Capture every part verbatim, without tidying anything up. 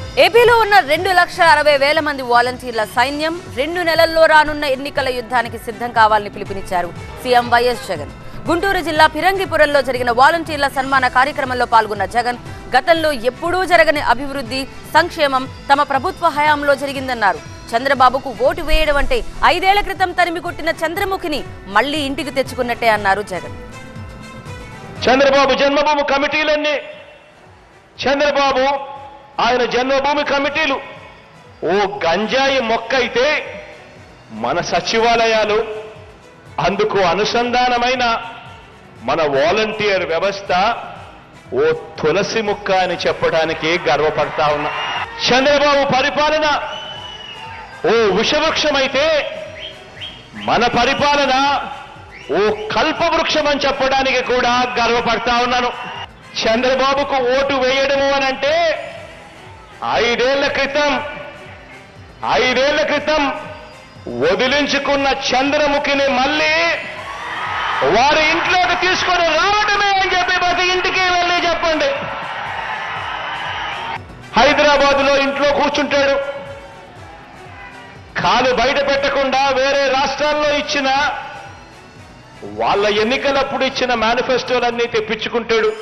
ఏపీలో ఉన్న రెండు లక్షల అరవై వేల మంది వాలంటీర్ల సైన్యం రెండు నెలల్లో రానున్న ఎన్నికల యుద్ధానికి సిద్ధం కావాలని పిలుపునిచ్చారు సీఎం వైఎస్ జగన్. గుంటూరు జిల్లా ఫిరంగిపురంలో జరిగిన వాలంటీర్ల సన్మాన కార్యక్రమంలో పాల్గొన్న జగన్ గతంలో ఎప్పుడూ జరగని అభివృద్ధి సంక్షేమం తమ ప్రభుత్వ హయాంలో జరిగిందన్నారు. చంద్రబాబుకు ఓటు వేయడం అంటే ఐదేళ్ల క్రితం తరిమి కొట్టిన చంద్రముఖిని మళ్లీ ఇంటికి తెచ్చుకున్నట్టే అన్నారు జగన్. చంద్రబాబు జన్మభూమి కమిటీలన్నీ చంద్రబాబు ఆయన జన్మభూమి కమిటీలు ఓ గంజాయి మొక్క అయితే మన సచివాలయాలు అందుకు అనుసంధానమైన మన వాలంటీర్ వ్యవస్థ ఓ తులసి మొక్క అని చెప్పడానికి గర్వపడతా ఉన్నా. చంద్రబాబు పరిపాలన ఓ విషవృక్షమైతే మన పరిపాలన ఓ కల్పవృక్షం అని చెప్పడానికి కూడా గర్వపడతా ఉన్నాను. చంద్రబాబుకు ఓటు వేయడము అనంటే ఐదేళ్ల క్రితం ఐదేళ్ల క్రితం వదిలించుకున్న చంద్రముఖిని మళ్ళీ వారి ఇంట్లోకి తీసుకొని రావడమే అని చెప్పి ప్రతి ఇంటికి వెళ్ళి చెప్పండి. హైదరాబాద్ లో ఇంట్లో కూర్చుంటాడు, కాలు బయట పెట్టకుండా వేరే రాష్ట్రాల్లో ఇచ్చిన వాళ్ళ ఎన్నికలప్పుడు ఇచ్చిన మేనిఫెస్టోలన్నీ తెప్పించుకుంటాడు.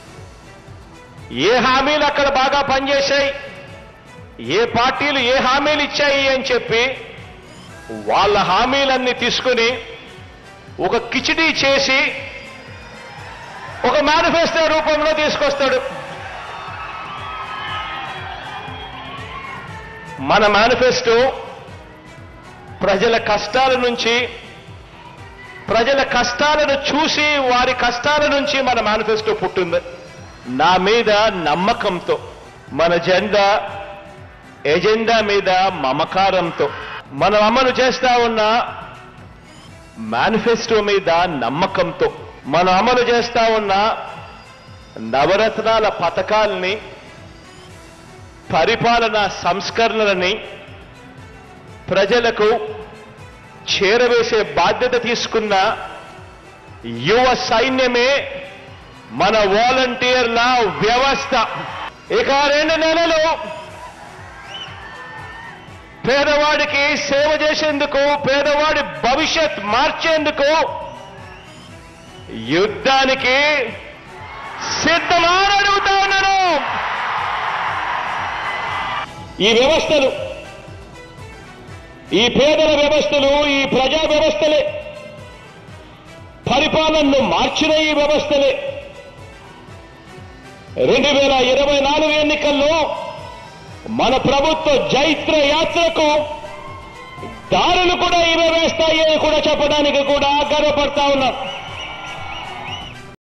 ఏ హామీలు అక్కడ బాగా పనిచేశాయి, ఏ పార్టీలు ఏ హామీలు ఇచ్చాయి అని చెప్పి వాళ్ళ హామీలన్నీ తీసుకుని ఒక కిచిడీ చేసి ఒక మేనిఫెస్టో రూపంలో తీసుకొస్తాడు. మన మేనిఫెస్టో ప్రజల కష్టాల నుంచి ప్రజల కష్టాలను చూసి వారి కష్టాల నుంచి మన మేనిఫెస్టో పుట్టింది. నా మీద నమ్మకంతో మన జెండా ఎజెండా మీద మమకారంతో మనం అమలు చేస్తా ఉన్న మేనిఫెస్టో మీద నమ్మకంతో మనం అమలు చేస్తా ఉన్న నవరత్నాల పథకాలని పరిపాలనా సంస్కరణలని ప్రజలకు చేరవేసే బాధ్యత తీసుకున్న యువ సైన్యమే మన వాలంటీర్ల వ్యవస్థ. ఇక రెండు నెలలు పేదవాడికి సేవ చేసేందుకు, పేదవాడి భవిష్యత్ మార్చేందుకు యుద్ధానికి సిద్ధమని అడుగుతా ఉన్నాను. ఈ వ్యవస్థలు, ఈ పేదల వ్యవస్థలు, ఈ ప్రజా వ్యవస్థలే, పరిపాలనను మార్చిన ఈ వ్యవస్థలే రెండు వేల ఇరవై నాలుగు ఎన్నికల్లో మన ప్రభుత్వ జైత్ర యాత్రకు దారులు కూడా ఇవే వేస్తాయి అని కూడా చెప్పడానికి కూడా గర్వపడతా ఉన్నాం.